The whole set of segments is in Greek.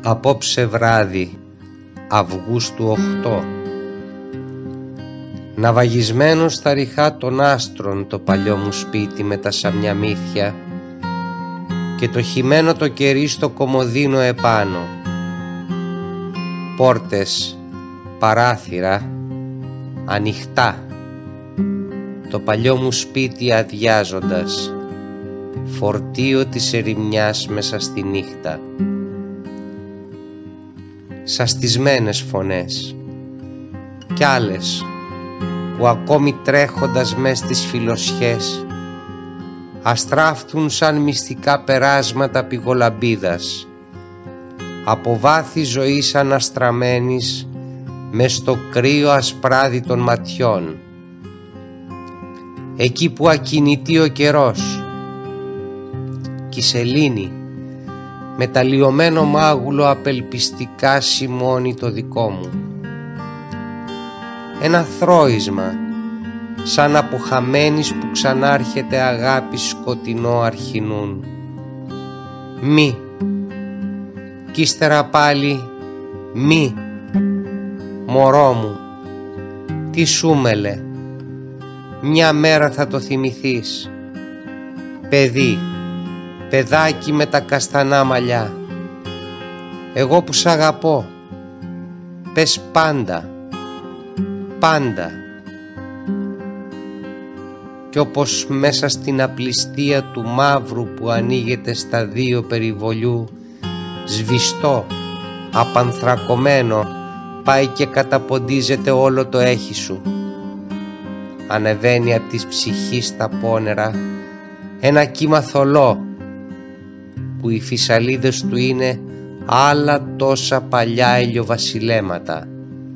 Απόψε βράδυ Αυγούστου 8, ναυαγισμένο στα ριχά των άστρων το παλιό μου σπίτι με τα σαμιαμύθια και το χυμένο το κερί στο κομοδίνο επάνω, πόρτες, παράθυρα ανοιχτά, το παλιό μου σπίτι αδειάζοντας, φορτίο της ερημιάς μέσα στη νύχτα. Σαστισμένες φωνές κι άλλες που ακόμη τρέχοντας μες στις φιλοσιές αστράφτουν σαν μυστικά περάσματα πηγολαμπίδας από βάθη ζωής αναστραμμένης μες στο κρύο ασπράδι των ματιών, εκεί που ακινητεί ο καιρός κι η σελήνη με τα λιωμένο μάγουλο απελπιστικά σημώνει το δικό μου. Ένα θρώισμα σαν από χαμένης που ξανάρχεται αγάπη σκοτεινό αρχινούν. Μη, κι ύστερα πάλι μη, μωρό μου, τι σούμελε, μια μέρα θα το θυμηθείς. Παιδί, παιδάκι με τα καστανά μαλλιά, εγώ που σ' αγαπώ, πες πάντα, πάντα. Κι όπως μέσα στην απληστία του μαύρου που ανοίγεται στα δύο περιβολιού, σβηστό, απανθρακωμένο, πάει και καταποντίζεται όλο το έχει σου. Ανεβαίνει απ' της ψυχής τα πόνερα ένα κύμα θολό που οι φυσαλίδες του είναι άλλα τόσα παλιά ηλιοβασιλέματα.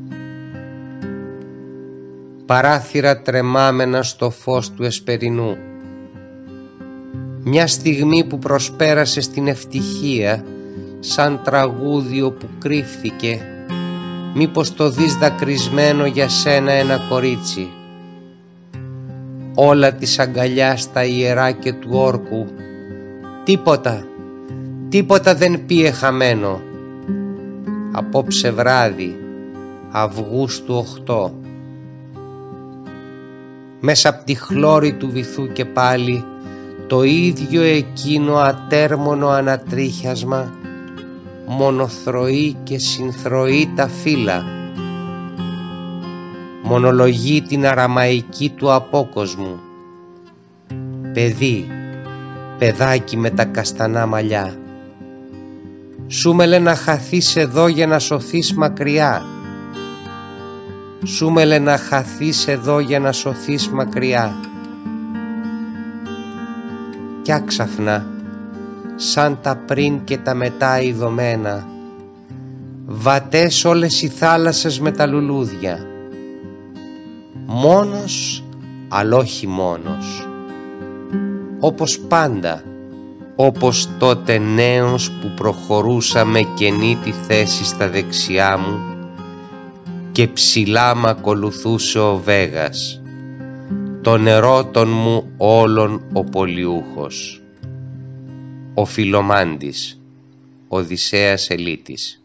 Παράθυρα τρεμάμενα στο φως του εσπερινού. Μια στιγμή που προσπέρασε στην ευτυχία σαν τραγούδιο που κρύφθηκε, μήπως το δεις δακρυσμένο για σένα ένα κορίτσι. Όλα της αγκαλιά στα ιερά και του όρκου, τίποτα δεν πήγε χαμένο. Απόψε βράδυ Αυγούστου 8, μέσα απ' τη χλώρη του βυθού και πάλι το ίδιο εκείνο ατέρμονο ανατρίχιασμα, μονοθροεί και συνθροεί τα φύλλα, μονολογεί την αραμαϊκή του απόκοσμου. Παιδί, παιδάκι με τα καστανά μαλλιά, σούμελε να χαθείς εδώ για να σωθείς μακριά, σούμελε να χαθείς εδώ για να σωθείς μακριά. Κι άξαφνα, σαν τα πριν και τα μετά ειδωμένα, βατές όλες οι θάλασσες με τα λουλούδια. Μόνος, αλλά όχι μόνος, όπως πάντα, όπως τότε νέος που προχωρούσα με κενή τη θέση στα δεξιά μου και ψηλά μ' ακολουθούσε ο Βέγας, τον ερώτων μου όλων ο πολιούχος, ο Φιλομάντης, Οδυσσέας Ελίτης.